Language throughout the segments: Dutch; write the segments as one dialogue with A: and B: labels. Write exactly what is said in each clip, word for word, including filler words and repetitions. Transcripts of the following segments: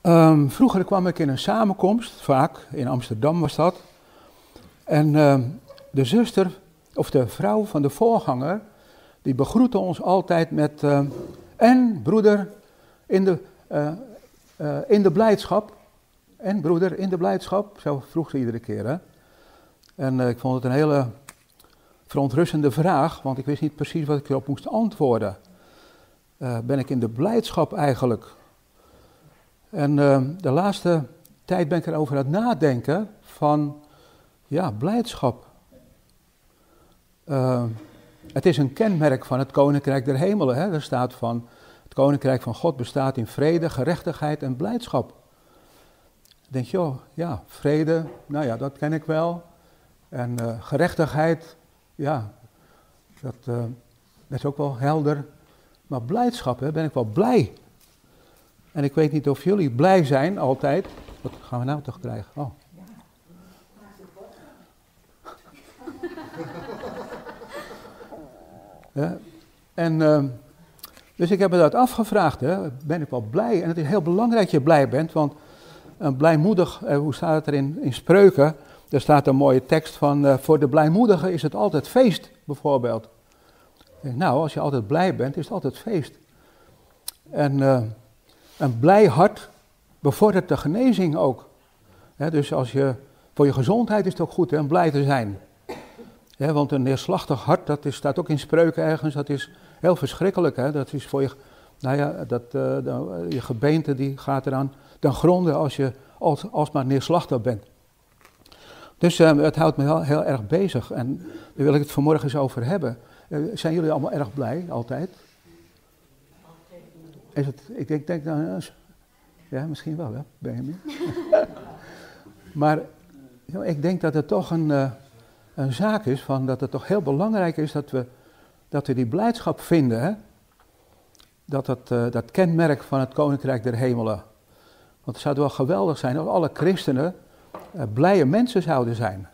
A: Um, vroeger kwam ik in een samenkomst, vaak in Amsterdam was dat. En um, de zuster, of de vrouw van de voorganger, die begroette ons altijd met... Uh, en broeder, in de, uh, uh, in de blijdschap. En broeder, in de blijdschap. Zo vroeg ze iedere keer. Hè? En uh, ik vond het een hele verontrustende vraag, want ik wist niet precies wat ik erop moest antwoorden. Uh, ben ik in de blijdschap eigenlijk? En uh, de laatste tijd ben ik erover aan het nadenken van, ja, blijdschap. Uh, het is een kenmerk van het Koninkrijk der Hemelen. Hè? Er staat van, het Koninkrijk van God bestaat in vrede, gerechtigheid en blijdschap. Dan denk je, oh, ja, vrede, nou ja, dat ken ik wel. En uh, gerechtigheid, ja, dat, uh, dat is ook wel helder. Maar blijdschap, hè, ben ik wel blij. En ik weet niet of jullie blij zijn altijd. Wat gaan we nou toch krijgen? Oh. Ja, en uh, dus ik heb me dat afgevraagd, hè. Ben ik wel blij? En het is heel belangrijk dat je blij bent, want een blijmoedig, uh, hoe staat het er in, in Spreuken? Er staat een mooie tekst van, uh, voor de blijmoedigen is het altijd feest, bijvoorbeeld. Ik denk, nou, als je altijd blij bent, is het altijd feest. En uh, een blij hart bevordert de genezing ook. He, dus als je, voor je gezondheid is het ook goed, hè, om blij te zijn. He, want een neerslachtig hart, dat is, staat ook in Spreuken ergens, dat is heel verschrikkelijk. Hè. Dat is voor je, nou ja, dat, uh, de, je gebeente die gaat eraan ten gronde als je als, alsmaar neerslachtig bent. Dus uh, het houdt me heel, heel erg bezig en daar wil ik het vanmorgen eens over hebben. Uh, zijn jullie allemaal erg blij, altijd? Is het, ik denk, denk nou, ja, misschien wel, hè, Benjamin. Maar ik denk dat het toch een, uh, een zaak is, van dat het toch heel belangrijk is dat we, dat we die blijdschap vinden. Hè? Dat, dat, uh, dat kenmerk van het Koninkrijk der Hemelen. Want het zou wel geweldig zijn als alle christenen uh, blije mensen zouden zijn.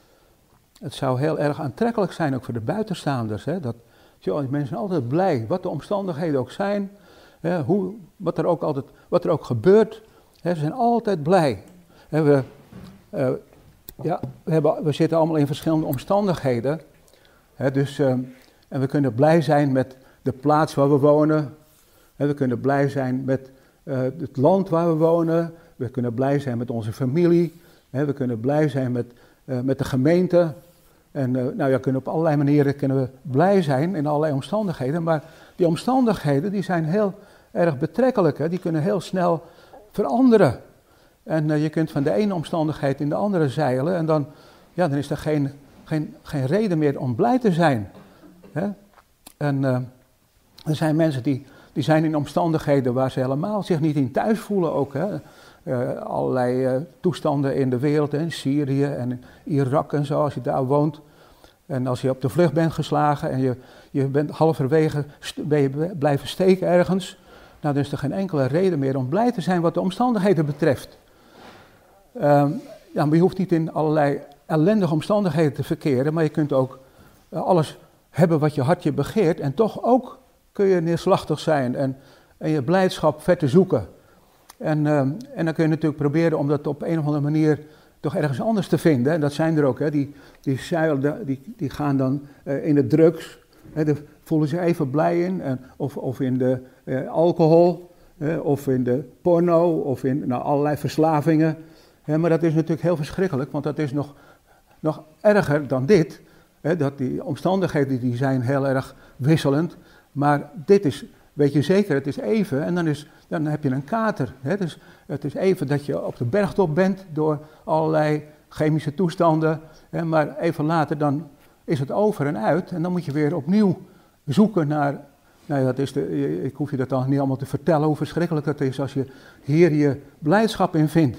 A: Het zou heel erg aantrekkelijk zijn, ook voor de buitenstaanders. Hè? Dat, joh, mensen zijn altijd blij, wat de omstandigheden ook zijn. Hè? Hoe, wat, er ook altijd, wat er ook gebeurt. Hè? Ze zijn altijd blij. Hè? We, uh, ja, we, hebben, we zitten allemaal in verschillende omstandigheden. Hè? Dus, uh, en we kunnen blij zijn met de plaats waar we wonen. Hè? We kunnen blij zijn met uh, het land waar we wonen. We kunnen blij zijn met onze familie. Hè? We kunnen blij zijn met, uh, met de gemeente. En uh, nou ja, kunnen op allerlei manieren kunnen we blij zijn in allerlei omstandigheden. Maar die omstandigheden die zijn heel erg betrekkelijk. Hè? Die kunnen heel snel veranderen. En uh, je kunt van de ene omstandigheid in de andere zeilen. En dan, ja, dan is er geen, geen, geen reden meer om blij te zijn. Hè? En uh, er zijn mensen die, die zijn in omstandigheden waar ze helemaal zich niet in thuis voelen ook. Hè? Uh, allerlei uh, toestanden in de wereld, hè, in Syrië en Irak en zo, als je daar woont. En als je op de vlucht bent geslagen en je, je bent halverwege st- ben je blijven steken ergens, nou, dan is er geen enkele reden meer om blij te zijn wat de omstandigheden betreft. Uh, ja, maar je hoeft niet in allerlei ellendige omstandigheden te verkeren, maar je kunt ook uh, alles hebben wat je hartje begeert en toch ook kun je neerslachtig zijn en, en je blijdschap ver te zoeken. En, uh, en dan kun je natuurlijk proberen om dat op een of andere manier toch ergens anders te vinden. En dat zijn er ook, hè. Die, die, zuilen, die, die gaan dan uh, in de drugs, hè, daar voelen ze even blij in. En, of, of in de uh, alcohol, hè, of in de porno, of in nou, allerlei verslavingen. Hè, maar dat is natuurlijk heel verschrikkelijk, want dat is nog, nog erger dan dit. Hè, dat die omstandigheden die zijn heel erg wisselend. Maar dit is, weet je zeker, het is even en dan, is, dan heb je een kater. Hè? Dus het is even dat je op de bergtop bent door allerlei chemische toestanden. Hè? Maar even later dan is het over en uit. En dan moet je weer opnieuw zoeken naar... Nou ja, dat is de, ik hoef je dat dan niet allemaal te vertellen hoe verschrikkelijk het is als je hier je blijdschap in vindt.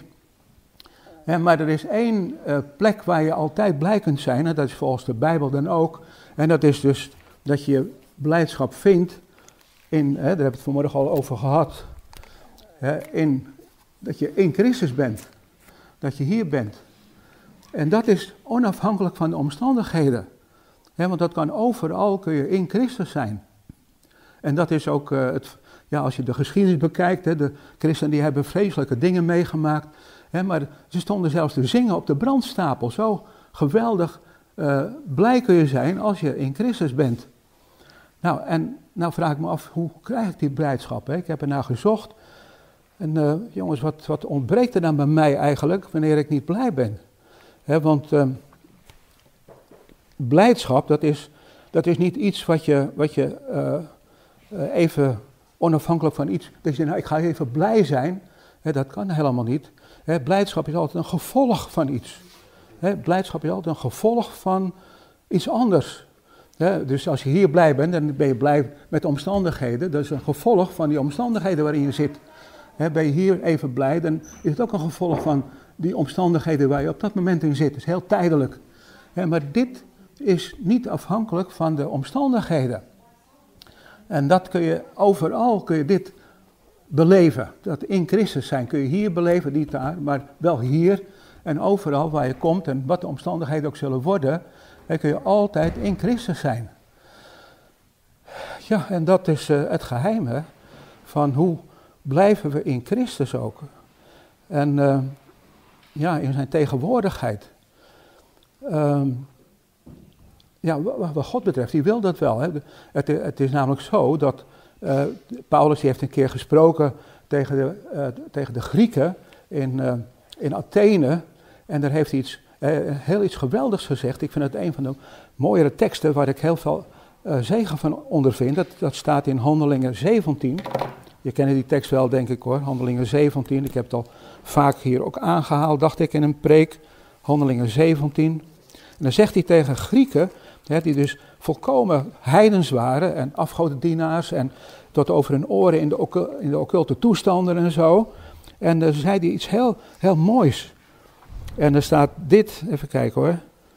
A: Hè? Maar er is één uh, plek waar je altijd blij kunt zijn. En dat is volgens de Bijbel dan ook. En dat is dus dat je blijdschap vindt. In, hè, daar hebben we het vanmorgen al over gehad, hè, in, dat je in Christus bent, dat je hier bent. En dat is onafhankelijk van de omstandigheden, hè, want dat kan overal, kun je in Christus zijn. En dat is ook uh, het, ja, als je de geschiedenis bekijkt, hè, de christenen die hebben vreselijke dingen meegemaakt. Hè, maar ze stonden zelfs te zingen op de brandstapel. Zo geweldig uh, blij kun je zijn als je in Christus bent. Nou, en nou vraag ik me af, hoe krijg ik die blijdschap? Hè? Ik heb er naar gezocht. En uh, jongens, wat, wat ontbreekt er dan bij mij eigenlijk wanneer ik niet blij ben? Hè, want uh, blijdschap, dat is, dat is niet iets wat je, wat je uh, uh, even onafhankelijk van iets... Dat je zegt, nou, ik ga even blij zijn. Hè, dat kan helemaal niet. Hè, blijdschap is altijd een gevolg van iets. Hè, blijdschap is altijd een gevolg van iets anders. He, dus als je hier blij bent, dan ben je blij met de omstandigheden. Dat is een gevolg van die omstandigheden waarin je zit. He, ben je hier even blij, dan is het ook een gevolg van die omstandigheden waar je op dat moment in zit. Het is heel tijdelijk. He, maar dit is niet afhankelijk van de omstandigheden. En dat kun je overal, kun je dit beleven. Dat in Christus zijn kun je hier beleven, niet daar, maar wel hier. En overal waar je komt en wat de omstandigheden ook zullen worden... Dan kun je altijd in Christus zijn. Ja, en dat is uh, het geheim, hè, van hoe blijven we in Christus ook. En uh, ja, in zijn tegenwoordigheid. Um, ja, wat God betreft, die wil dat wel. Hè. Het, het is namelijk zo dat uh, Paulus die heeft een keer gesproken tegen de, uh, tegen de Grieken in, uh, in Athene. En daar heeft hij iets... Uh, heel iets geweldigs gezegd. Ik vind het een van de mooiere teksten waar ik heel veel uh, zegen van ondervind. Dat, dat staat in Handelingen zeventien. Je kent die tekst wel, denk ik hoor. Handelingen zeventien. Ik heb het al vaak hier ook aangehaald, dacht ik, in een preek. Handelingen zeventien. En dan zegt hij tegen Grieken, hè, die dus volkomen heidens waren en afgodendienaars en tot over hun oren in de, in de occulte toestanden en zo. En dan zei hij iets heel, heel moois. En er staat dit, even kijken hoor.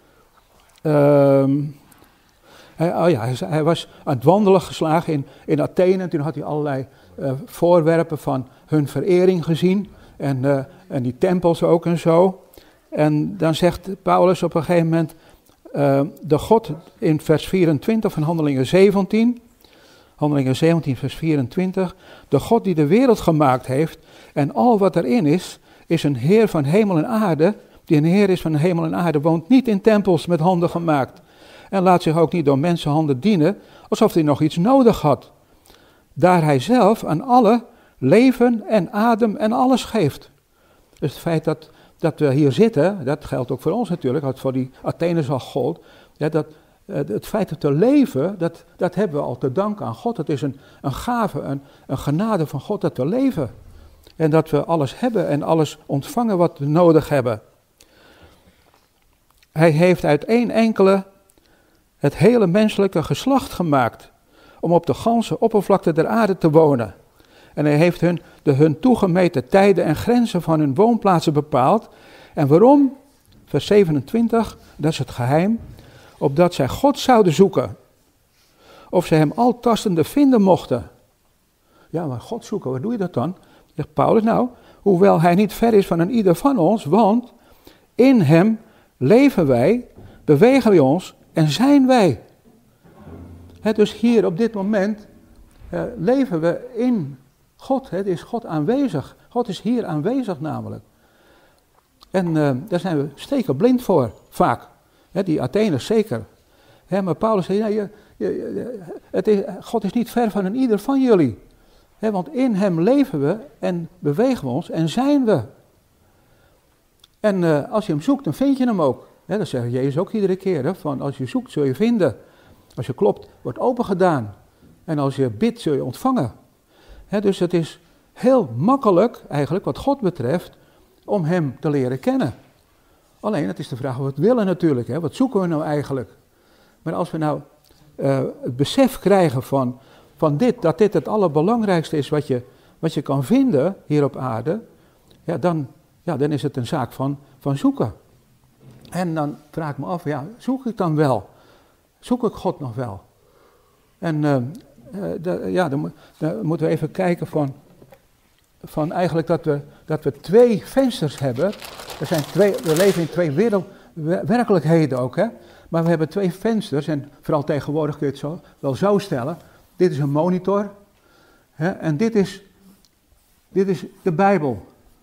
A: Um, hij, oh ja, hij, hij was aan het wandelen geslagen in, in Athene. En toen had hij allerlei uh, voorwerpen van hun verering gezien. En, uh, en die tempels ook en zo. En dan zegt Paulus op een gegeven moment... Uh, de God in vers vierentwintig van Handelingen zeventien. Handelingen zeventien vers vierentwintig. De God die de wereld gemaakt heeft en al wat erin is... is een Heer van hemel en aarde, die een Heer is van hemel en aarde, woont niet in tempels met handen gemaakt. En laat zich ook niet door mensenhanden dienen, alsof hij nog iets nodig had. Daar hij zelf aan alle leven en adem en alles geeft. Dus het feit dat, dat we hier zitten, dat geldt ook voor ons natuurlijk, wat voor die Atheners al gold. Ja, dat, het feit dat we leven, dat, dat hebben we al te danken aan God. Het is een, een gave, een, een genade van God dat we leven. En dat we alles hebben en alles ontvangen wat we nodig hebben. Hij heeft uit één enkele het hele menselijke geslacht gemaakt. Om op de ganse oppervlakte der aarde te wonen. En hij heeft hun de hun toegemeten tijden en grenzen van hun woonplaatsen bepaald. En waarom? Vers zevenentwintig, dat is het geheim. Opdat zij God zouden zoeken. Of zij hem altastende vinden mochten. Ja, maar God zoeken, waar doe je dat dan? Zegt Paulus, nou, hoewel hij niet ver is van een ieder van ons, want in hem leven wij, bewegen wij ons en zijn wij. He, dus hier op dit moment uh, leven we in God. Het is God aanwezig. God is hier aanwezig namelijk. En uh, daar zijn we stekenblind voor, vaak. He, die Atheners zeker. He, maar Paulus zei, ja, je, je, het is, God is niet ver van een ieder van jullie. He, want in hem leven we en bewegen we ons en zijn we. En uh, als je hem zoekt, dan vind je hem ook. He, dat zegt Jezus ook iedere keer. Hè, van als je zoekt, zul je vinden. Als je klopt, wordt open gedaan. En als je bidt, zul je ontvangen. He, dus het is heel makkelijk, eigenlijk wat God betreft, om hem te leren kennen. Alleen, het is de vraag of we het willen natuurlijk. Hè. Wat zoeken we nou eigenlijk? Maar als we nou uh, het besef krijgen van... Van dit, dat dit het allerbelangrijkste is wat je, wat je kan vinden hier op aarde, ja, dan, ja, dan is het een zaak van, van zoeken. En dan vraag ik me af, ja, zoek ik dan wel? Zoek ik God nog wel? En uh, uh, de, ja, dan, dan moeten we even kijken van, van eigenlijk dat we, dat we twee vensters hebben. Er zijn twee, we leven in twee wereld, werkelijkheden ook, hè? Maar we hebben twee vensters en vooral tegenwoordig kun je het zo, wel zo stellen. Dit is een monitor He, en dit is, dit is de Bijbel.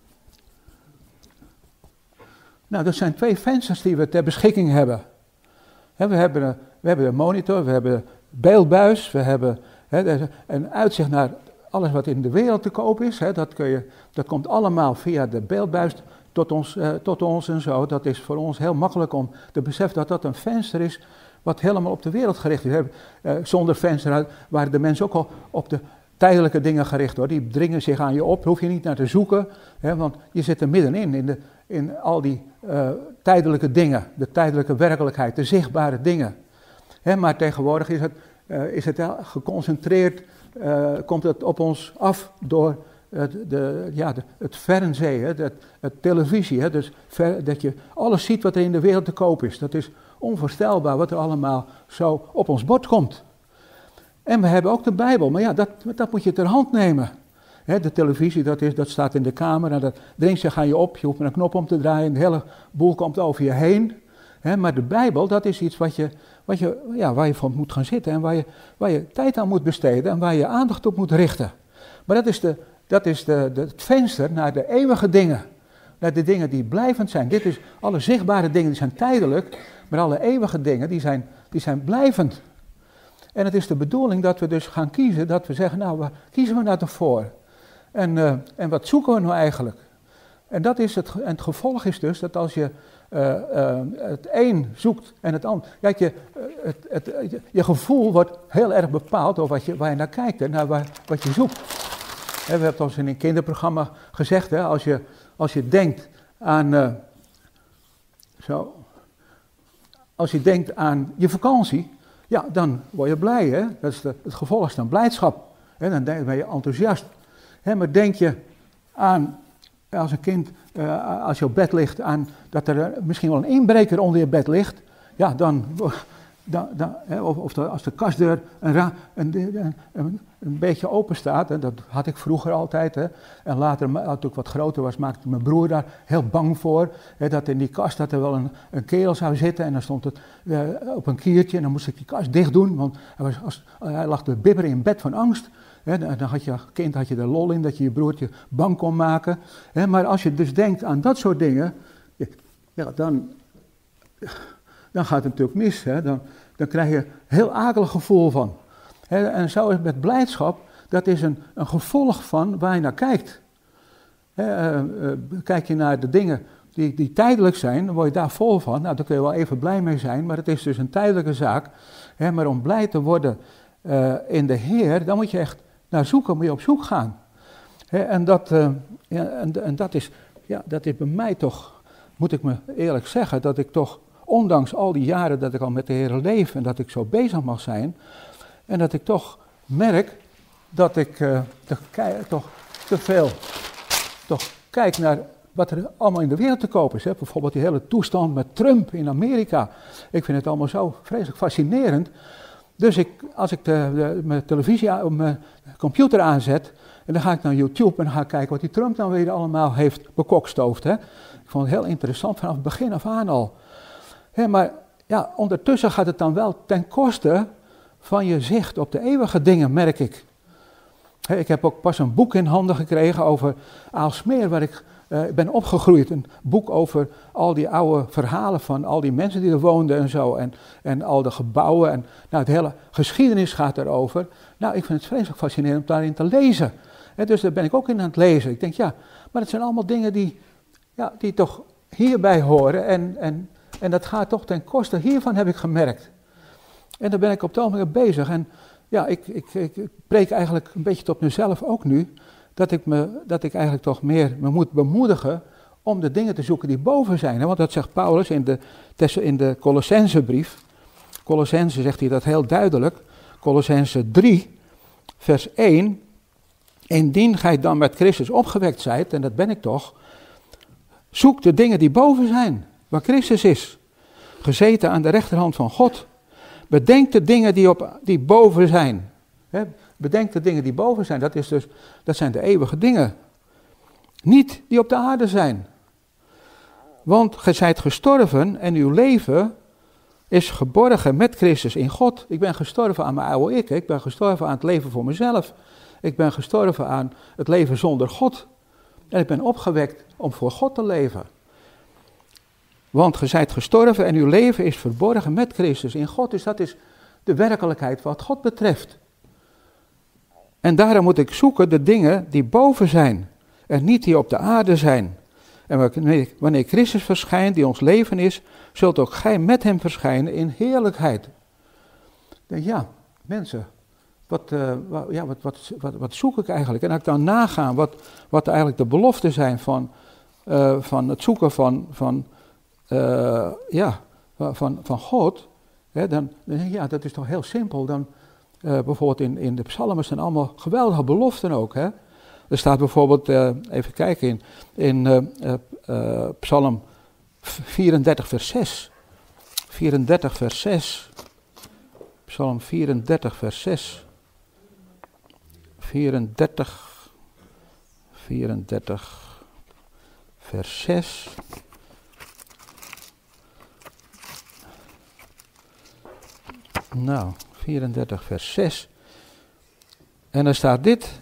A: Nou, dat zijn twee vensters die we ter beschikking hebben. He, we, hebben we hebben de monitor, we hebben de beeldbuis, we hebben he, een uitzicht naar alles wat in de wereld te koop is. He, dat, kun je, dat komt allemaal via de beeldbuis tot ons, uh, tot ons en zo. Dat is voor ons heel makkelijk om te beseffen dat dat een venster is wat helemaal op de wereld gericht is. Uh, zonder venster waren de mensen ook al op de tijdelijke dingen gericht hoor. Die dringen zich aan je op, daar hoef je niet naar te zoeken. Hè, want je zit er middenin, in, de, in al die uh, tijdelijke dingen. De tijdelijke werkelijkheid, de zichtbare dingen. Hè, maar tegenwoordig is het, uh, is het geconcentreerd, uh, komt het op ons af door het, de, ja, de, het fernsehen, hè, het, het televisie. Hè, dus ver, dat je alles ziet wat er in de wereld te koop is. Dat is onvoorstelbaar wat er allemaal zo op ons bord komt. En we hebben ook de Bijbel, maar ja, dat, dat moet je ter hand nemen. He, de televisie, dat, is, dat staat in de kamer en dat dringt zich aan je op. Je hoeft maar een knop om te draaien, de hele boel komt over je heen. He, maar de Bijbel, dat is iets wat je, wat je, ja, waar je voor moet gaan zitten en waar je, waar je tijd aan moet besteden en waar je aandacht op moet richten. Maar dat is, de, dat is de, de, het venster naar de eeuwige dingen. Naar de dingen die blijvend zijn. Dit is, alle zichtbare dingen die zijn tijdelijk, maar alle eeuwige dingen die zijn, die zijn blijvend. En het is de bedoeling dat we dus gaan kiezen, dat we zeggen, nou, waar kiezen we nou toch voor? En, uh, en wat zoeken we nou eigenlijk? En, dat is het, en het gevolg is dus dat als je uh, uh, het een zoekt en het ander... Kijk, je, het, het, het, je gevoel wordt heel erg bepaald door wat je, waar je naar kijkt en naar waar, wat je zoekt. En we hebben het ons in een kinderprogramma gezegd, hè, als, je, als je denkt aan... Uh, zo, als je denkt aan je vakantie... Ja, dan word je blij, hè? Dat is de, het gevolg is dan blijdschap. Hè? Dan ben je enthousiast. Hè? Maar denk je aan, als een kind, uh, als je op bed ligt, aan dat er misschien wel een inbreker onder je bed ligt. Ja, dan, dan, dan hè? Of, of de, als de kastdeur een, ra, een, een, een, een beetje open staat, hè? Dat had ik vroeger altijd. Hè? En later, als ik wat groter was, maakte mijn broer daar heel bang voor. Hè? Dat in die kast dat er wel een, een kerel zou zitten en dan stond het uh, op een kiertje en dan moest ik die kast dicht doen. Want hij, was, als, hij lag te bibberen in bed van angst. Hè? Dan had je als kind had je er lol in dat je je broertje bang kon maken. Hè? Maar als je dus denkt aan dat soort dingen, ja, dan, dan gaat het natuurlijk mis. Hè? Dan, dan krijg je een heel akelig gevoel van. He, en zo is het met blijdschap, dat is een, een gevolg van waar je naar kijkt. He, uh, uh, kijk je naar de dingen die, die tijdelijk zijn, dan word je daar vol van. Nou, daar kun je wel even blij mee zijn, maar het is dus een tijdelijke zaak. He, maar om blij te worden uh, in de Heer, dan moet je echt naar zoeken, moet je op zoek gaan. He, en, dat, uh, ja, en, en dat, is, ja, dat is bij mij toch, moet ik me eerlijk zeggen, dat ik toch, ondanks al die jaren dat ik al met de Heer leef en dat ik zo bezig mag zijn... En dat ik toch merk dat ik uh, te, toch te veel toch kijk naar wat er allemaal in de wereld te koop is. Hè. Bijvoorbeeld die hele toestand met Trump in Amerika. Ik vind het allemaal zo vreselijk fascinerend. Dus ik, als ik de, de, mijn televisie, mijn computer aanzet, en dan ga ik naar YouTube en dan ga ik kijken wat die Trump dan weer allemaal heeft bekokstoofd. Hè. Ik vond het heel interessant vanaf het begin af aan al. Hè, maar ja, ondertussen gaat het dan wel ten koste van je zicht op de eeuwige dingen, merk ik. He, ik heb ook pas een boek in handen gekregen over Aalsmeer, waar ik uh, ben opgegroeid. Een boek over al die oude verhalen van al die mensen die er woonden en zo. En, en al de gebouwen. En, nou, de hele geschiedenis gaat erover. Nou, ik vind het vreselijk fascinerend om daarin te lezen. He, dus daar ben ik ook in aan het lezen. Ik denk, ja, maar het zijn allemaal dingen die, ja, die toch hierbij horen. En, en, en dat gaat toch ten koste hiervan, heb ik gemerkt. En daar ben ik op het ogenblik bezig. En ja, ik, ik, ik, ik preek eigenlijk een beetje tot mezelf ook nu, dat ik, me, dat ik eigenlijk toch meer me moet bemoedigen om de dingen te zoeken die boven zijn. Want dat zegt Paulus in de, in de Colossensebrief. Colossense zegt hij dat heel duidelijk. Colossense drie, vers één. Indien gij dan met Christus opgewekt zijt, en dat ben ik toch, zoek de dingen die boven zijn, waar Christus is, gezeten aan de rechterhand van God. Bedenk de dingen die, op, die boven zijn. He, bedenk de dingen die boven zijn. Dat, is dus, dat zijn de eeuwige dingen. Niet die op de aarde zijn. Want gij zijt gestorven en uw leven is geborgen met Christus in God. Ik ben gestorven aan mijn oude ik. Ik ben gestorven aan het leven voor mezelf. Ik ben gestorven aan het leven zonder God. En ik ben opgewekt om voor God te leven. Want ge zijt gestorven en uw leven is verborgen met Christus in God. Dus dat is de werkelijkheid wat God betreft. En daarom moet ik zoeken de dingen die boven zijn. En niet die op de aarde zijn. En wanneer Christus verschijnt, die ons leven is, zult ook gij met hem verschijnen in heerlijkheid. Ja, mensen, wat, uh, wat, ja, wat, wat, wat, wat zoek ik eigenlijk? En als ik dan naga wat, wat eigenlijk de beloften zijn van, uh, van het zoeken van, van, uh, ja, van, van God, hè, dan, dan denk ik, ja, dat is toch heel simpel. Dan, uh, bijvoorbeeld in, in de psalmen zijn allemaal geweldige beloften ook, hè. Er staat bijvoorbeeld, uh, even kijken, in, in uh, uh, uh, Psalm vierendertig vers zes. vierendertig vers zes. Psalm vierendertig vers zes. vierendertig, vierendertig vers zes. Nou, vierendertig vers zes. En dan staat dit.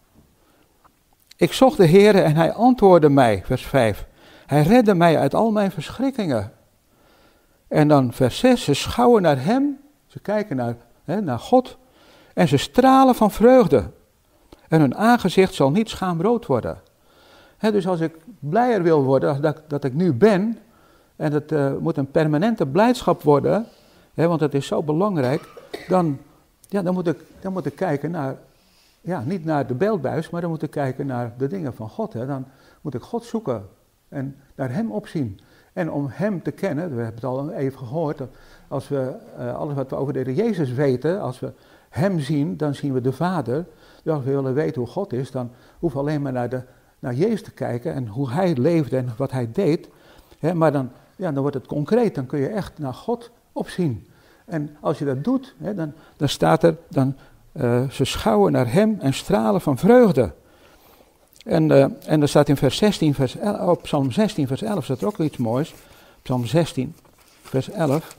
A: Ik zocht de Heere en hij antwoordde mij, vers vijf. Hij redde mij uit al mijn verschrikkingen. En dan vers zes, ze schouwen naar hem, ze kijken naar, hè, naar God en ze stralen van vreugde. En hun aangezicht zal niet schaamrood worden. Hè, dus als ik blijer wil worden dat, dat ik nu ben, en het uh, moet een permanente blijdschap worden, hè, want het is zo belangrijk, dan, ja, dan, moet ik, dan moet ik kijken naar... Ja, niet naar de beeldbuis, maar dan moet ik kijken naar de dingen van God. Hè. Dan moet ik God zoeken en naar hem opzien. En om hem te kennen, we hebben het al even gehoord, dat als we uh, alles wat we over de Heer Jezus weten, als we hem zien, dan zien we de Vader. Dus als we willen weten hoe God is, dan hoeven we alleen maar naar, de, naar Jezus te kijken en hoe hij leefde en wat hij deed. Hè, maar dan, ja, dan wordt het concreet, dan kun je echt naar God opzien. En als je dat doet, hè, dan, dan staat er... dan Uh, ze schouwen naar hem en stralen van vreugde. En, uh, en er staat in vers zestien, vers elf, oh, Psalm zestien, vers elf, staat er ook iets moois. Psalm zestien, vers elf.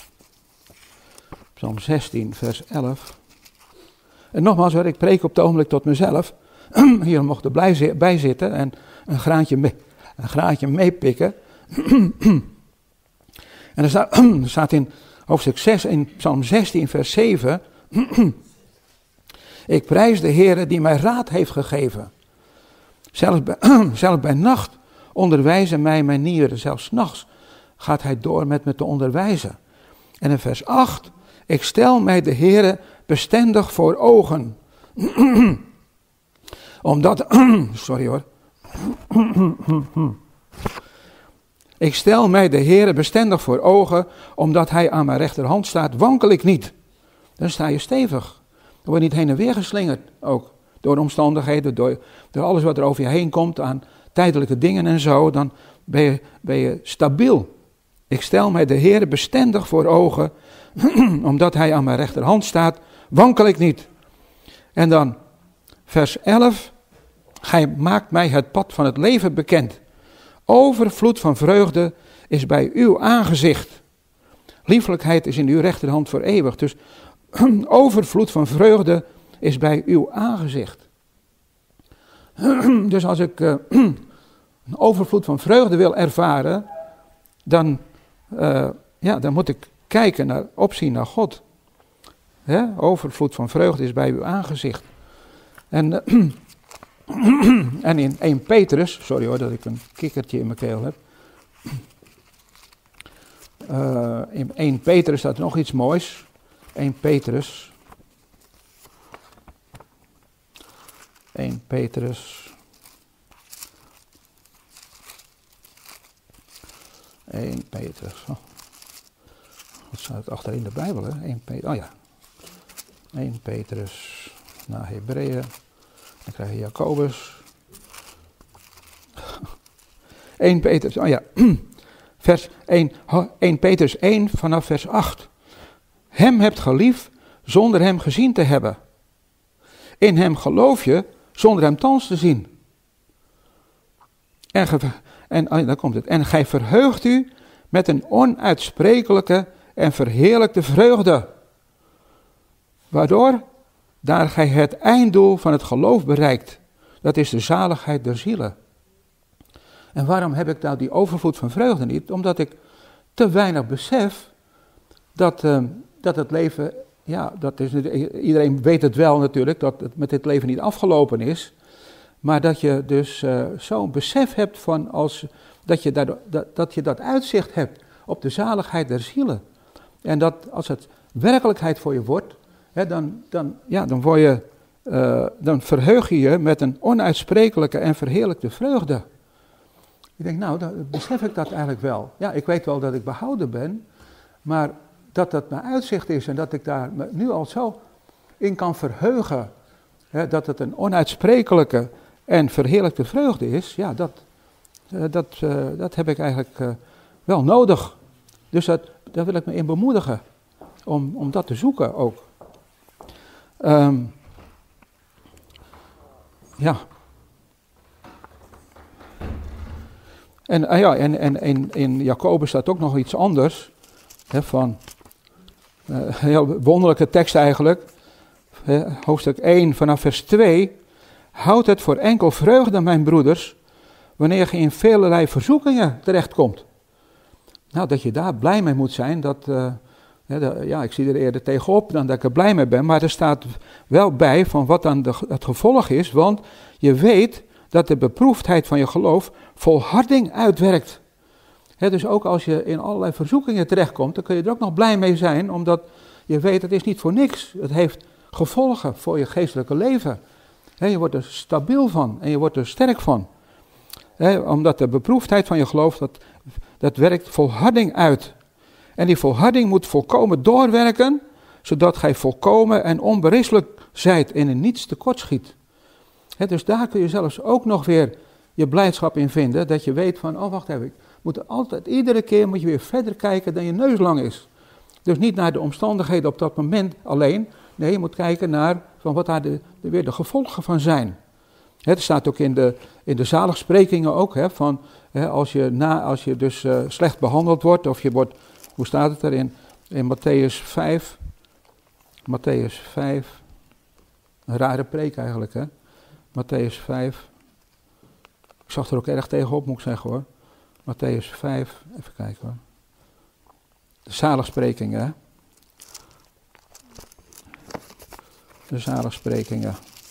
A: Psalm zestien, vers elf. En nogmaals hoor, ik preek op het ogenblik tot mezelf. Hier mocht er blij bij zitten en een graantje, mee, een graantje meepikken. En er staat, er staat in hoofdstuk zes, in Psalm zestien, vers zeven... Ik prijs de Heere die mij raad heeft gegeven. Zelfs bij, zelfs bij nacht onderwijzen mij mijn nieren. Zelfs 's nachts gaat hij door met me te onderwijzen. En in vers acht. Ik stel mij de Heere bestendig voor ogen. Omdat, sorry hoor. Ik stel mij de Heere bestendig voor ogen, omdat hij aan mijn rechterhand staat, wankel ik niet. Dan sta je stevig. Dan word je niet heen en weer geslingerd, ook door de omstandigheden, door, door alles wat er over je heen komt aan tijdelijke dingen en zo, dan ben je, ben je stabiel. Ik stel mij de Heere bestendig voor ogen, omdat hij aan mijn rechterhand staat, wankel ik niet. En dan vers elf, gij maakt mij het pad van het leven bekend. Overvloed van vreugde is bij uw aangezicht. Liefelijkheid is in uw rechterhand voor eeuwig. Dus overvloed van vreugde is bij uw aangezicht. Dus als ik uh, een overvloed van vreugde wil ervaren, dan, uh, ja, dan moet ik kijken naar, opzien naar God. Hè? Overvloed van vreugde is bij uw aangezicht. En, uh, en in Eerste Petrus, sorry hoor dat ik een kikkertje in mijn keel heb. Uh, in Eerste Petrus staat nog iets moois. Eerste Petrus. Eerste Petrus. Eerste Petrus. Oh. Wat staat het achter in de Bijbel, hè? Eerste Petrus. Oh ja. Eerste Petrus. Na Hebreeën. Dan krijg je Jacobus. Eerste Petrus. Oh ja. Vers één. Eerste Petrus één vanaf vers acht. Hem hebt gelief zonder hem gezien te hebben. In hem geloof je zonder hem thans te zien. En, ge, en oh, daar komt het. En gij verheugt u met een onuitsprekelijke en verheerlijkte vreugde. Waardoor? daar gij het einddoel van het geloof bereikt. Dat is de zaligheid der zielen. En waarom heb ik nou die overvloed van vreugde niet? Omdat ik te weinig besef dat, uh, dat het leven, ja, dat is, iedereen weet het wel natuurlijk, dat het met dit leven niet afgelopen is. Maar dat je dus uh, zo'n besef hebt van als, dat, je daar, dat, dat je dat uitzicht hebt op de zaligheid der zielen. En dat als het werkelijkheid voor je wordt, hè, dan, dan, ja, dan, word je, uh, dan verheug je je met een onuitsprekelijke en verheerlijkte vreugde. Ik denk, nou, dan besef ik dat eigenlijk wel. Ja, ik weet wel dat ik behouden ben, maar dat dat mijn uitzicht is en dat ik daar me nu al zo in kan verheugen, hè, dat het een onuitsprekelijke en verheerlijkte vreugde is, ja, dat, uh, dat, uh, dat heb ik eigenlijk uh, wel nodig. Dus dat, daar wil ik me in bemoedigen, om, om dat te zoeken ook. Um, ja. En, uh, ja, en, en in, in Jacobus staat ook nog iets anders, hè, van, uh, een heel wonderlijke tekst eigenlijk, hè, hoofdstuk één vanaf vers twee. Houd het voor enkel vreugde, mijn broeders, wanneer je in velerlei verzoekingen terechtkomt. Nou, dat je daar blij mee moet zijn, dat, uh, ja, de, ja, ik zie er eerder tegenop dan dat ik er blij mee ben, maar er staat wel bij van wat dan de, het gevolg is, want je weet dat de beproefdheid van je geloof volharding uitwerkt. He, dus ook als je in allerlei verzoekingen terechtkomt, dan kun je er ook nog blij mee zijn, omdat je weet het is niet voor niks. Het heeft gevolgen voor je geestelijke leven. He, je wordt er stabiel van en je wordt er sterk van. He, omdat de beproefdheid van je geloof, dat, dat werkt volharding uit. En die volharding moet volkomen doorwerken, zodat gij volkomen en onberispelijk zijt en in niets tekortschiet. He, dus daar kun je zelfs ook nog weer je blijdschap in vinden, dat je weet van, oh wacht even, ik moet altijd, iedere keer moet je weer verder kijken dan je neus lang is. Dus niet naar de omstandigheden op dat moment alleen, nee, je moet kijken naar van wat daar de, de, weer de gevolgen van zijn. He, er staat ook in de, in de zaligsprekingen ook, he, van he, als, je na, als je dus uh, slecht behandeld wordt, of je wordt, hoe staat het er in, in Matthäus vijf, Matthäus vijf, een rare preek eigenlijk, hè. Matthäus vijf, ik zag er ook erg tegenop, moet ik zeggen hoor. Matthäus vijf, even kijken hoor. De zaligsprekingen, hè. De zaligsprekingen.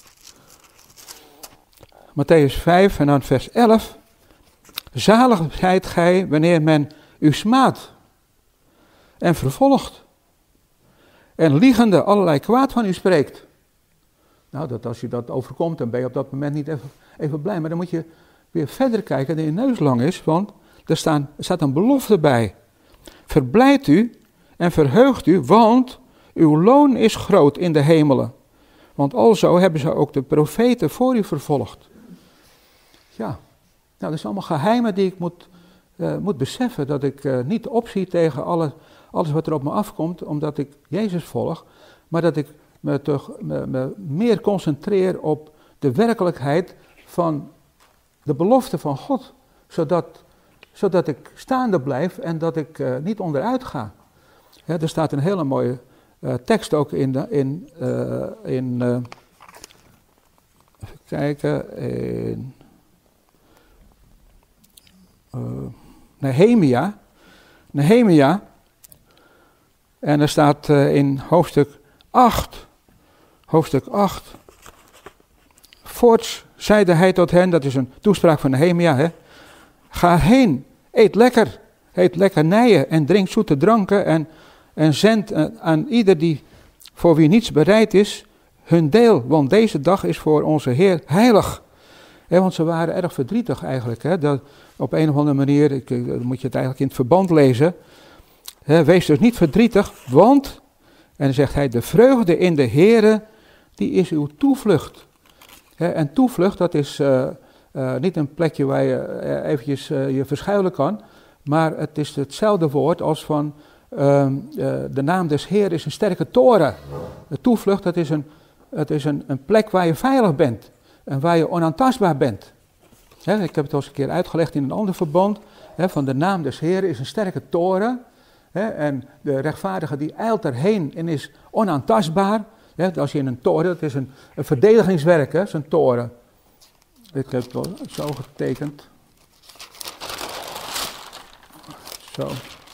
A: Matthäus vijf en dan vers elf. Zalig zijt gij wanneer men u smaadt en vervolgt en liegende allerlei kwaad van u spreekt. Nou, dat als je dat overkomt, dan ben je op dat moment niet even, even blij. Maar dan moet je weer verder kijken dat je neus lang is, want er, staan, er staat een belofte bij. Verblijd u en verheugt u, want uw loon is groot in de hemelen. Want alzo hebben ze ook de profeten voor u vervolgd. Ja, nou, dat zijn allemaal geheimen die ik moet, uh, moet beseffen. Dat ik uh, niet opzie tegen alle, alles wat er op me afkomt, omdat ik Jezus volg. Maar dat ik me, toch, me, me meer concentreer op de werkelijkheid van de belofte van God. Zodat, zodat ik staande blijf en dat ik uh, niet onderuit ga. Ja, er staat een hele mooie uh, tekst ook in, de, in, uh, in uh, even kijken, in uh, Nehemia. Nehemia. En er staat uh, in hoofdstuk acht, hoofdstuk acht, voorts zeide hij tot hen, dat is een toespraak van Nehemia, hè, ga heen, eet lekker, eet lekkernijen en drink zoete dranken en, en zend uh, aan ieder die voor wie niets bereid is, hun deel, want deze dag is voor onze Heer heilig. He, want ze waren erg verdrietig eigenlijk, hè, dat op een of andere manier, ik, dan moet je het eigenlijk in het verband lezen, he, wees dus niet verdrietig, want, en dan zegt hij, de vreugde in de Heere, die is uw toevlucht. He, en toevlucht, dat is uh, uh, niet een plekje waar je uh, eventjes uh, je verschuilen kan, maar het is hetzelfde woord als van uh, uh, de naam des Heer is een sterke toren. De toevlucht, dat is, een, het is een, een plek waar je veilig bent en waar je onaantastbaar bent. He, ik heb het al eens een keer uitgelegd in een ander verband, he, van de naam des Heer is een sterke toren. He, en de rechtvaardige die eilt erheen en is onaantastbaar. Ja, als je in een toren, dat is een, een verdedigingswerk, hè, zo'n toren. Ik heb het wel zo getekend. Zo.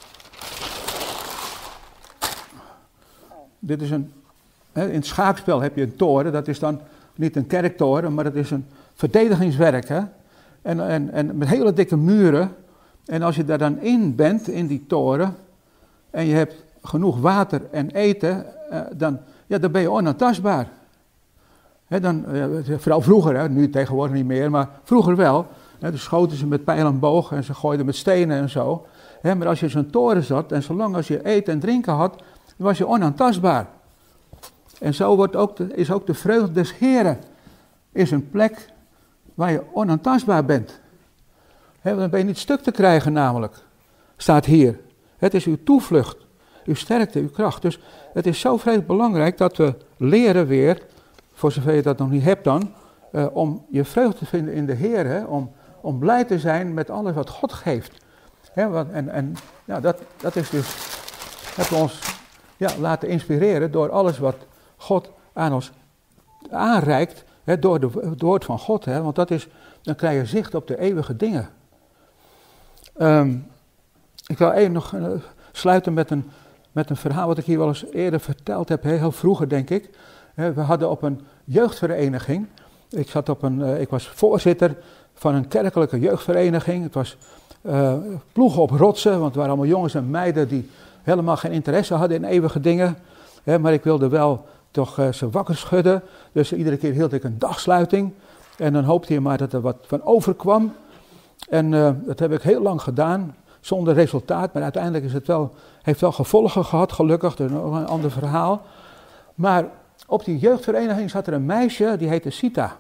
A: Dit is een, hè, in het schaakspel heb je een toren, dat is dan niet een kerktoren, maar dat is een verdedigingswerk. Hè? En, en, en met hele dikke muren. En als je daar dan in bent, in die toren, en je hebt genoeg water en eten, eh, dan, ja, dan ben je onaantastbaar. Hè, dan, eh, vooral vroeger, hè, nu tegenwoordig niet meer, maar vroeger wel. Hè, dan schoten ze met pijl en boog en ze gooiden met stenen en zo. Hè, maar als je in zo'n toren zat en zolang als je eten en drinken had, dan was je onaantastbaar. En zo wordt ook de, is ook de vreugde des Heren, is een plek waar je onaantastbaar bent. He, dan ben je niet stuk te krijgen namelijk, staat hier. Het is uw toevlucht, uw sterkte, uw kracht. Dus het is zo vreselijk belangrijk dat we leren weer, voor zover je dat nog niet hebt dan, uh, om je vreugde te vinden in de Heer, hè, om, om blij te zijn met alles wat God geeft. He, wat, en en ja, dat, dat is dus, hebben we ons ja, laten inspireren door alles wat God aan ons aanreikt, hè, door de, het woord van God, hè, want dat is, dan krijg je zicht op de eeuwige dingen. Um, ik wil even nog uh, sluiten met een, met een verhaal wat ik hier wel eens eerder verteld heb, heel, heel vroeger denk ik. He, we hadden op een jeugdvereniging, ik, zat op een, uh, ik was voorzitter van een kerkelijke jeugdvereniging. Het was uh, ploegen op rotsen, want het waren allemaal jongens en meiden die helemaal geen interesse hadden in eeuwige dingen. He, maar ik wilde wel toch uh, ze wakker schudden, dus iedere keer hield ik een dagsluiting. En dan hoopte je maar dat er wat van overkwam. En uh, dat heb ik heel lang gedaan, zonder resultaat. Maar uiteindelijk is het wel, heeft wel gevolgen gehad, gelukkig. Dat is nog een ander verhaal. Maar op die jeugdvereniging zat er een meisje, die heette Sita.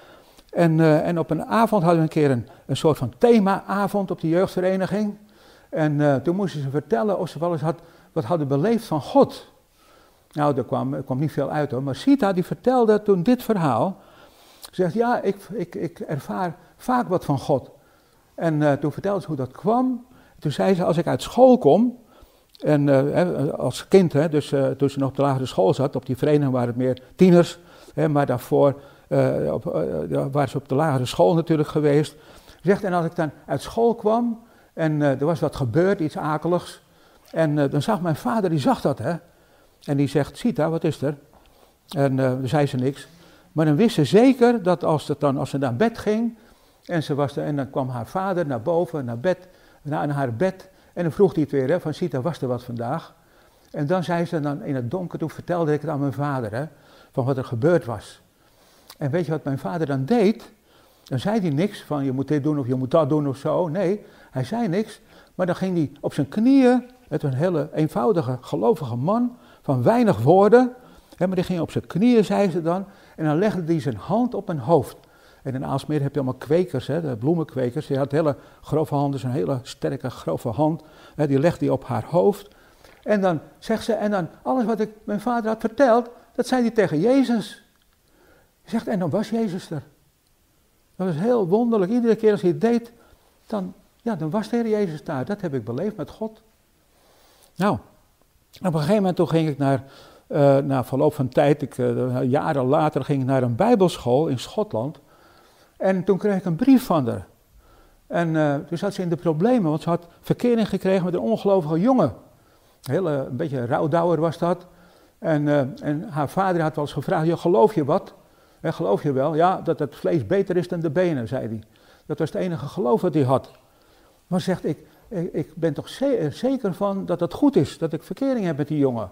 A: En, uh, en op een avond hadden we een keer een, een soort van themaavond op die jeugdvereniging. En uh, toen moesten ze vertellen of ze wel eens had, wat hadden beleefd van God. Nou, er kwam, er kwam niet veel uit hoor. Maar Sita die vertelde toen dit verhaal. Ze zegt, ja, ik, ik, ik ervaar vaak wat van God. En uh, toen vertelde ze hoe dat kwam. Toen zei ze, als ik uit school kom, en uh, als kind, hè, dus uh, toen ze nog op de lagere school zat, op die vereniging waren het meer tieners, hè, maar daarvoor uh, op, uh, waren ze op de lagere school natuurlijk geweest. Ze zegt, en als ik dan uit school kwam, en uh, er was wat gebeurd, iets akeligs, en uh, dan zag mijn vader, die zag dat, hè. En die zegt, Sita, wat is er? En uh, dan zei ze niks. Maar dan wist ze zeker dat als, het dan, als ze naar bed ging, en, ze was er, en dan kwam haar vader naar boven, naar bed, naar haar bed, en dan vroeg hij het weer, hè, van Sita, was er wat vandaag? En dan zei ze dan in het donker, toen vertelde ik het aan mijn vader, hè, van wat er gebeurd was. En weet je wat mijn vader dan deed? Dan zei hij niks van je moet dit doen of je moet dat doen of zo. Nee, hij zei niks, maar dan ging hij op zijn knieën, het was een hele eenvoudige, gelovige man, van weinig woorden, hè, maar die ging op zijn knieën, zei ze dan, en dan legde hij zijn hand op mijn hoofd. En in Aalsmeer heb je allemaal kwekers, hè, de bloemenkwekers. Die had hele grove handen, een hele sterke, grove hand. Hè, die legde hij op haar hoofd. En dan zegt ze, en dan alles wat ik mijn vader had verteld, dat zei hij tegen Jezus. Hij zegt, en dan was Jezus er. Dat was heel wonderlijk. Iedere keer als hij het deed, dan, ja, dan was de Heer Jezus daar. Dat heb ik beleefd met God. Nou, op een gegeven moment toen ging ik naar, uh, na verloop van tijd, ik, uh, jaren later ging ik naar een bijbelschool in Schotland. En toen kreeg ik een brief van haar. En uh, toen zat ze in de problemen, want ze had verkering gekregen met een ongelovige jongen. Een, hele, een beetje een rouwdouwer was dat. En, uh, en haar vader had wel eens gevraagd, ja, geloof je wat? Ja, geloof je wel? Ja, dat het vlees beter is dan de benen, zei hij. Dat was het enige geloof dat hij had. Maar ze zegt, ik, ik, ik ben toch ze- zeker van dat het goed is, dat ik verkering heb met die jongen.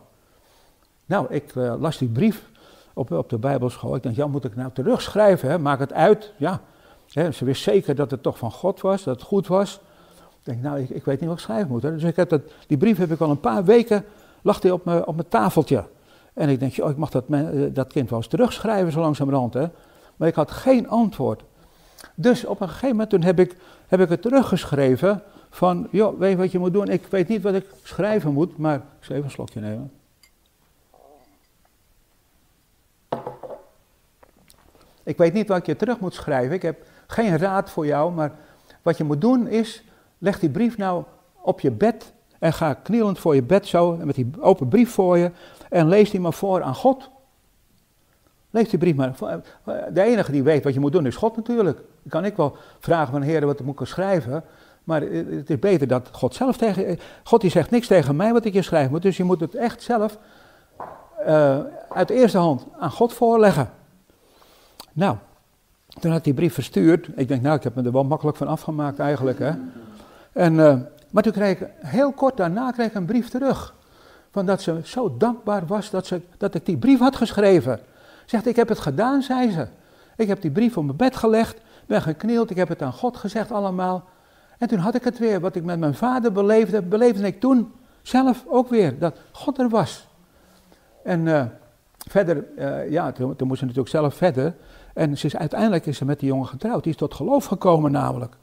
A: Nou, ik uh, las die brief op, op de bijbelschool. Ik dacht, ja, moet ik nou terugschrijven, hè? Maak het uit. Ja, hè, ze wist zeker dat het toch van God was, dat het goed was. Ik denk, nou, ik, ik weet niet wat ik schrijven moet. Hè? Dus ik heb dat, die brief heb ik al een paar weken, lag die op mijn, op mijn tafeltje. En ik denk, joh, ik mag dat, dat kind wel eens terugschrijven zo langzamerhand. Hè? Maar ik had geen antwoord. Dus op een gegeven moment toen heb ik, heb ik het teruggeschreven van, joh, weet je wat je moet doen? Ik weet niet wat ik schrijven moet, maar ik zal even een slokje nemen. Ik weet niet wat je terug moet schrijven, ik heb geen raad voor jou, maar wat je moet doen is, leg die brief nou op je bed en ga knielend voor je bed zo, met die open brief voor je, en lees die maar voor aan God. Lees die brief maar. De enige die weet wat je moet doen is God natuurlijk. Dan kan ik wel vragen van Heer, wat moet ik schrijven? Maar het is beter dat God zelf tegen... God die zegt niks tegen mij wat ik je schrijven moet. Dus je moet het echt zelf uh, uit de eerste hand aan God voorleggen. Nou, toen had die brief verstuurd. Ik denk, nou, ik heb me er wel makkelijk van afgemaakt eigenlijk. Hè. En, uh, maar toen kreeg ik, heel kort daarna kreeg ik een brief terug. Van dat ze zo dankbaar was dat, ze, dat ik die brief had geschreven. Zegt, ik heb het gedaan, zei ze. Ik heb die brief op mijn bed gelegd, ben geknield, ik heb het aan God gezegd allemaal. En toen had ik het weer, wat ik met mijn vader beleefde, beleefde ik toen zelf ook weer, dat God er was. En uh, verder, uh, ja, toen, toen moest ze natuurlijk zelf verder. En ze is, uiteindelijk is ze met die jongen getrouwd, die is tot geloof gekomen namelijk.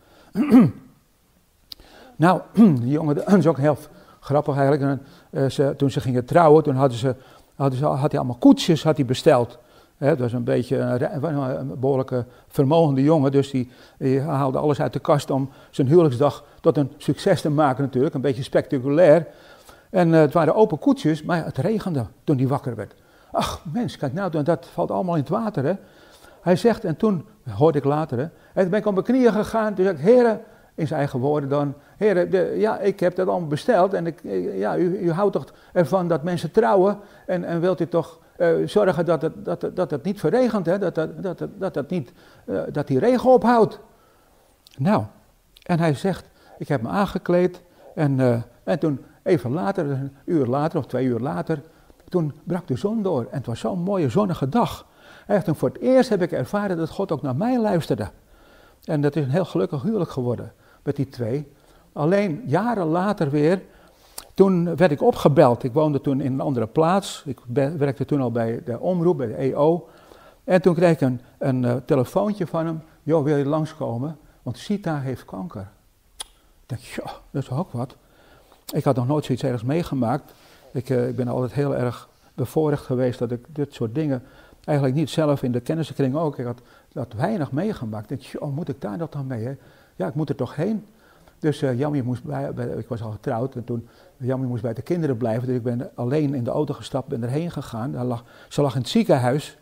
A: Nou, die jongen, dat is ook heel grappig eigenlijk. Uh, ze, toen ze gingen trouwen, toen hadden ze, hadden ze, had hij allemaal koetsjes had hij besteld. He, dat was een beetje een, een behoorlijke vermogende jongen, dus die, die haalde alles uit de kast om zijn huwelijksdag tot een succes te maken natuurlijk, een beetje spectaculair. En uh, het waren open koetsjes, maar het regende toen hij wakker werd. Ach mens, kijk nou, dat valt allemaal in het water hè. Hij zegt, en toen, hoorde ik later hè, en toen ben ik op mijn knieën gegaan, toen zei ik, heren, in zijn eigen woorden dan, heren, de, ja, ik heb dat allemaal besteld en ik, ja, u, u houdt toch ervan dat mensen trouwen en, en wilt u toch uh, zorgen dat het, dat, het, dat het niet verregent, hè? Dat, dat, dat, dat, het niet, uh, dat die regen ophoudt. Nou, en hij zegt, ik heb me aangekleed en, uh, en toen even later, een uur later of twee uur later, toen brak de zon door en het was zo'n mooie zonnige dag. En toen voor het eerst heb ik ervaren dat God ook naar mij luisterde. En dat is een heel gelukkig huwelijk geworden met die twee. Alleen jaren later weer, toen werd ik opgebeld. Ik woonde toen in een andere plaats. Ik werkte toen al bij de omroep, bij de E O. En toen kreeg ik een, een uh, telefoontje van hem. Joh, wil je langskomen? Want Sita heeft kanker. Ik dacht, ja, dat is ook wat. Ik had nog nooit zoiets ergens meegemaakt. Ik, uh, ik ben altijd heel erg bevoorrecht geweest dat ik dit soort dingen eigenlijk niet zelf in de kennissenkring ook. Ik had dat weinig meegemaakt. Ik dacht, oh, moet ik daar dat dan mee? Hè? Ja, ik moet er toch heen. Dus uh, Jamie moest bij, bij, ik was al getrouwd en toen, Jamie moest bij de kinderen blijven. Dus ik ben alleen in de auto gestapt, ben erheen gegaan. Daar lag, ze lag in het ziekenhuis.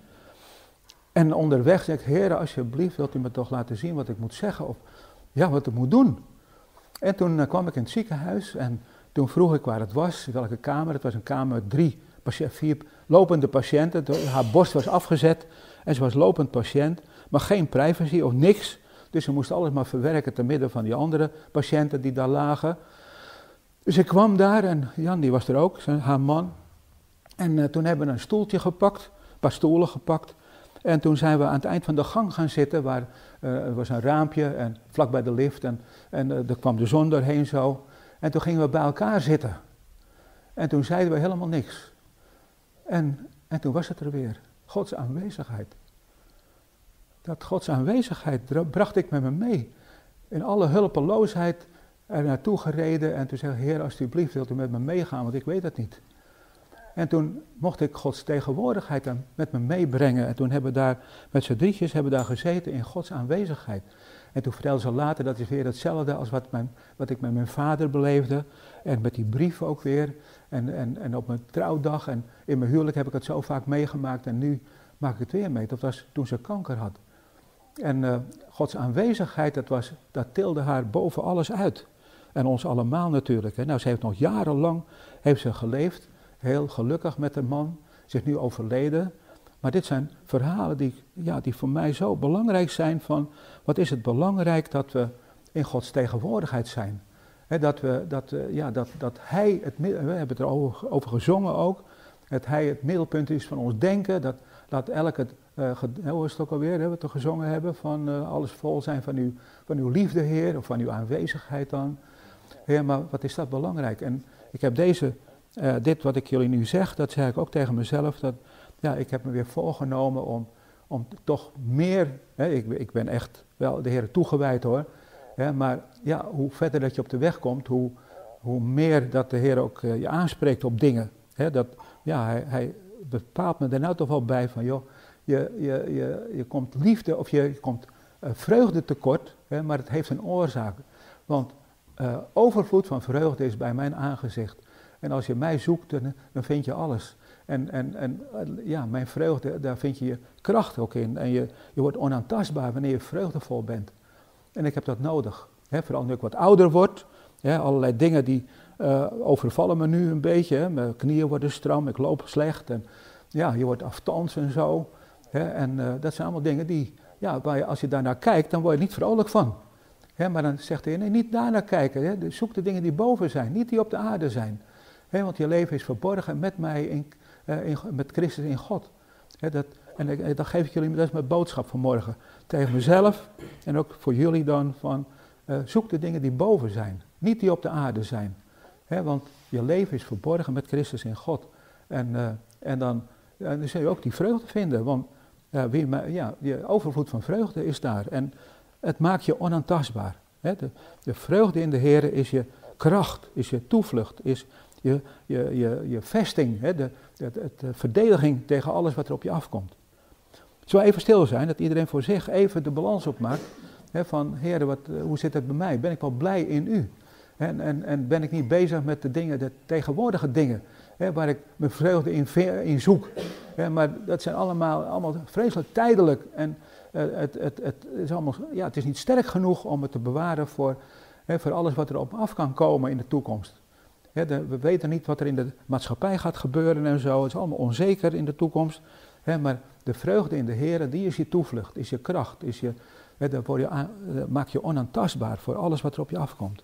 A: En onderweg zei ik, heren, alsjeblieft, wilt u me toch laten zien wat ik moet zeggen? Of ja, wat ik moet doen. En toen uh, kwam ik in het ziekenhuis en toen vroeg ik waar het was, welke kamer. Het was een kamer met drie, vier lopende patiënten. Haar borst was afgezet en ze was lopend patiënt, maar geen privacy of niks. Dus ze moest alles maar verwerken te midden van die andere patiënten die daar lagen. Dus ik kwam daar en Jan die was er ook, haar man. En uh, toen hebben we een stoeltje gepakt, een paar stoelen gepakt. En toen zijn we aan het eind van de gang gaan zitten, waar uh, er was een raampje en vlak bij de lift. En, en uh, er kwam de zon doorheen zo. En toen gingen we bij elkaar zitten. En toen zeiden we helemaal niks. En, en toen was het er weer, Gods aanwezigheid. Dat Gods aanwezigheid bracht ik met me mee. In alle hulpeloosheid er naartoe gereden en toen zei ik, Heer, alsjeblieft, wilt u met me meegaan, want ik weet het niet. En toen mocht ik Gods tegenwoordigheid met me meebrengen. En toen hebben we daar, met z'n drietjes, hebben we daar gezeten in Gods aanwezigheid. En toen vertelde ze later, dat is weer hetzelfde als wat, mijn, wat ik met mijn vader beleefde. En met die brief ook weer. En, en, en op mijn trouwdag en in mijn huwelijk heb ik het zo vaak meegemaakt. En nu maak ik het weer mee. Dat was toen ze kanker had. En uh, Gods aanwezigheid, dat, was, dat tilde haar boven alles uit. En ons allemaal natuurlijk. Hè. Nou, ze heeft nog jarenlang heeft ze geleefd. Heel gelukkig met haar man. Ze is nu overleden. Maar dit zijn verhalen die, ja, die voor mij zo belangrijk zijn. Van wat is het belangrijk dat we in Gods tegenwoordigheid zijn. He, dat, we, dat, uh, ja, dat, dat Hij, het, we hebben het erover over gezongen ook. Dat Hij het middelpunt is van ons denken. Dat laat elke, uh, hoe is het ook alweer, hè, wat we gezongen hebben. Van uh, alles vol zijn van uw, van uw liefde, Heer. Of van uw aanwezigheid dan. Heer, maar wat is dat belangrijk. En ik heb deze, uh, dit wat ik jullie nu zeg, dat zeg ik ook tegen mezelf. Dat, ja, ik heb me weer voorgenomen om, om toch meer, hè, ik, ik ben echt wel de Heer toegewijd hoor. Hè, maar ja, hoe verder dat je op de weg komt, hoe, hoe meer dat de Heer ook uh, je aanspreekt op dingen. Hè, dat, ja, hij, hij bepaalt me er nou toch wel bij van, joh, je, je, je, je komt liefde of je, je komt uh, vreugde tekort, hè, maar het heeft een oorzaak. Want uh, overvloed van vreugde is bij mijn aangezicht. En als je mij zoekt, dan, dan vind je alles. En, en, en ja, mijn vreugde, daar vind je je kracht ook in. En je, je wordt onaantastbaar wanneer je vreugdevol bent. En ik heb dat nodig. Hè, vooral nu ik wat ouder word. Hè, allerlei dingen die uh, overvallen me nu een beetje. Hè. Mijn knieën worden stram, ik loop slecht. En ja, je wordt aftans en zo. Hè, en uh, dat zijn allemaal dingen die, ja, waar je, als je daarnaar kijkt, dan word je niet vrolijk van. Hè, maar dan zegt hij, nee, niet daarnaar kijken. Hè. Zoek de dingen die boven zijn, niet die op de aarde zijn. Hè, want je leven is verborgen met mij, in, uh, in, met Christus in God. Hè, dat, en ik, dat geef ik jullie, dat is mijn boodschap vanmorgen. Tegen mezelf en ook voor jullie dan, van uh, zoek de dingen die boven zijn, niet die op de aarde zijn. Hè, want je leven is verborgen met Christus in God. En, uh, en dan, uh, dan zul je ook die vreugde vinden, want uh, wie, ja, je overvloed van vreugde is daar. En het maakt je onaantastbaar. Hè. De, de vreugde in de Heer is je kracht, is je toevlucht, is je, je, je, je vesting, hè, de, de, de, de verdediging tegen alles wat er op je afkomt. Zullen we even stil zijn, dat iedereen voor zich even de balans opmaakt. Hè, van, Heer, wat, hoe zit het bij mij? Ben ik wel blij in u? En, en, en ben ik niet bezig met de dingen, de tegenwoordige dingen, hè, waar ik mijn vreugde in, in zoek. Hè, maar dat zijn allemaal, allemaal vreselijk tijdelijk. En uh, het, het, het, is allemaal, ja, het is niet sterk genoeg om het te bewaren voor, hè, voor alles wat er op af kan komen in de toekomst. Hè, de, we weten niet wat er in de maatschappij gaat gebeuren en zo. Het is allemaal onzeker in de toekomst. Hè, maar de vreugde in de Heer, die is je toevlucht, is je kracht, is je, hè, dat word je aan, dat maakt je onaantastbaar voor alles wat er op je afkomt.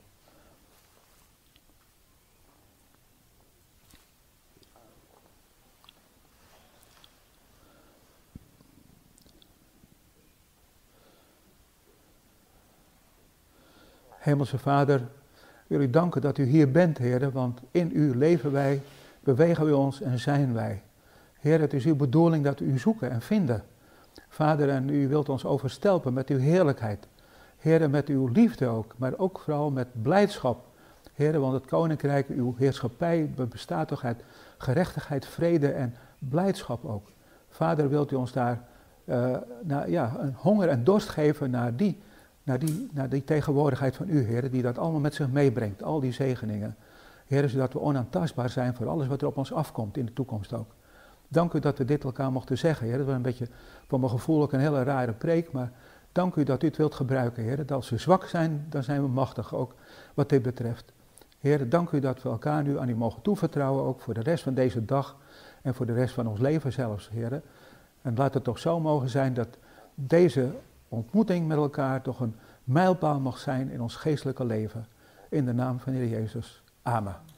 A: Hemelse Vader, wil u danken dat u hier bent, Heer, want in u leven wij, bewegen we ons en zijn wij. Heer, het is uw bedoeling dat we u zoeken en vinden. Vader, en u wilt ons overstelpen met uw heerlijkheid. Heer, met uw liefde ook, maar ook vooral met blijdschap. Heer, want het koninkrijk, uw heerschappij bestaat toch uit gerechtigheid, vrede en blijdschap ook. Vader, wilt u ons daar uh, naar, ja, een honger en dorst geven naar die, naar, die, naar die tegenwoordigheid van u, Heer, die dat allemaal met zich meebrengt, al die zegeningen. Heer, zodat we onaantastbaar zijn voor alles wat er op ons afkomt in de toekomst ook. Dank u dat we dit elkaar mochten zeggen, Heer. Dat was een beetje, voor mijn gevoel ook een hele rare preek, maar dank u dat u het wilt gebruiken, Heer. Dat als we zwak zijn, dan zijn we machtig, ook wat dit betreft. Heer, dank u dat we elkaar nu aan u mogen toevertrouwen, ook voor de rest van deze dag en voor de rest van ons leven zelfs, Heer. En laat het toch zo mogen zijn dat deze ontmoeting met elkaar toch een mijlpaal mag zijn in ons geestelijke leven. In de naam van de Heer Jezus. Amen.